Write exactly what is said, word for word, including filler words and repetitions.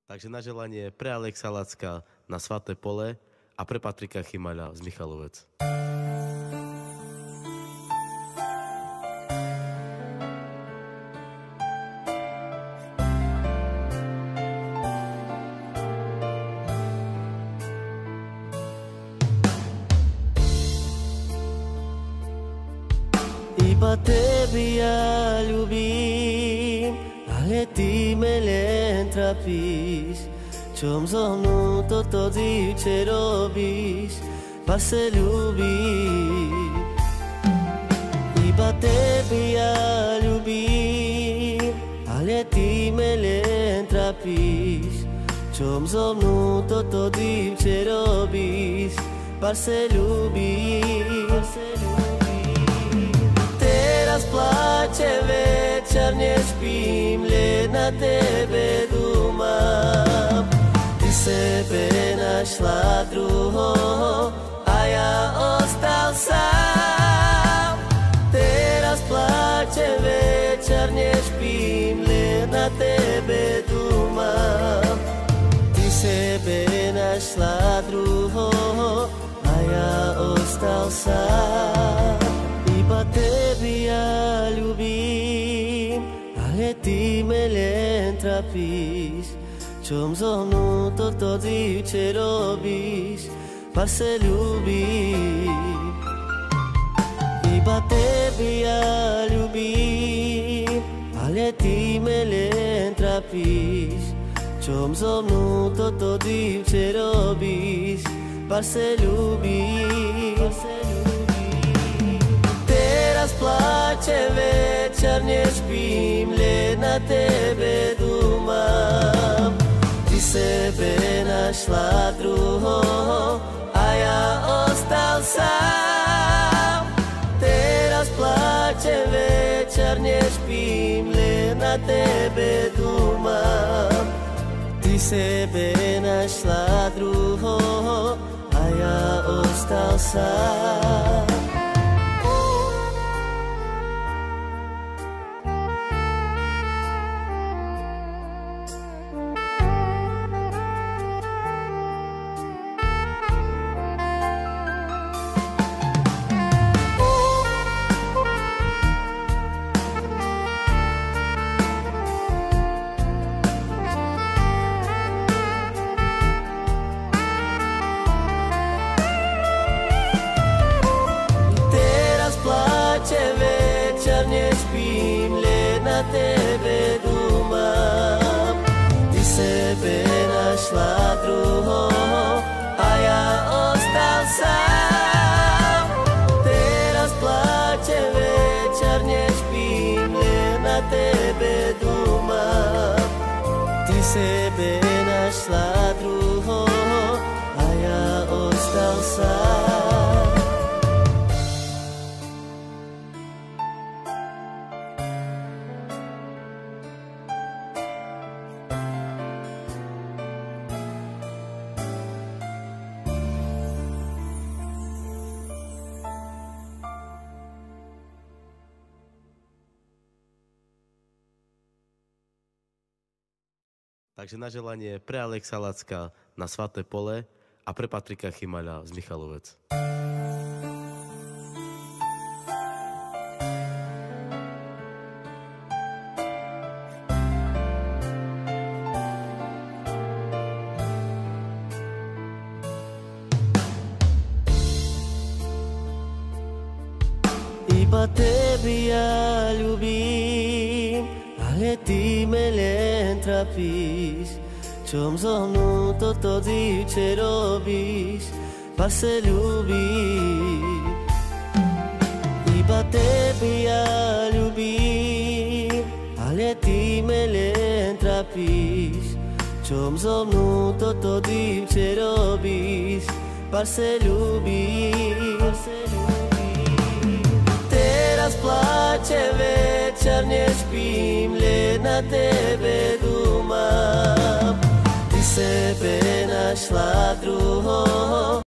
Takže na želanie pre Alexa Lacka na Svaté Pole a pre Patrika Chymaľa z Michalovec. Iba tebe ja ľubím, ale ty me len trapíš. Čom so mnou toto divče robíš, pa se ľubíš. Iba tebe ja ľubím, ale ty me len trapíš. Čom so mnou toto divče robíš, pa se ľubíš. Teraz plače večer, nespím, len na tebe dúmam. Ty sebe našla druhého a ja ostal sám. Teraz plače večer, nespím, len na tebe dúmam. Ty sebe našla druhého a ja ostal sám. Iba tebe ja ľubím, ale ty me len trapíš. Čom so mnou toto divče robíš, pa se ľubíš. Iba tebe ja ľubím, ale ty me len trapíš. Čom so mnou toto divče robíš, pa se ľubíš. Teraz plače večer, nespím, len na tebe dúmam. Ty sebe našla druhého a ja ostal sám. Teraz plače večer, nespím, len na tebe dúmam. Ty sebe našla druhého a ja ostal sám. Nespím, len na tebe dúmam. Ty sebe našla druhého a ja ostal sám. Teraz plače večer, nespím, len na tebe dúmam. Ty sebe našla druhého a ja ostal sám. Takže na želanie pre Alexa Lacka na Svaté Pole a pre Patrika Chymaľa z Michalovec. Iba tebe ja ľubím, ale ty me len trapíš. Čom so mnou toto divče robíš, pa se ľubíš. Iba tebe ja ľubím, ale ty me len trapíš. Čom so mnou toto divče robíš, pa se ľubíš. Teraz plače večer, nespím, len na tebe dúmam. Ty sebe našla druhého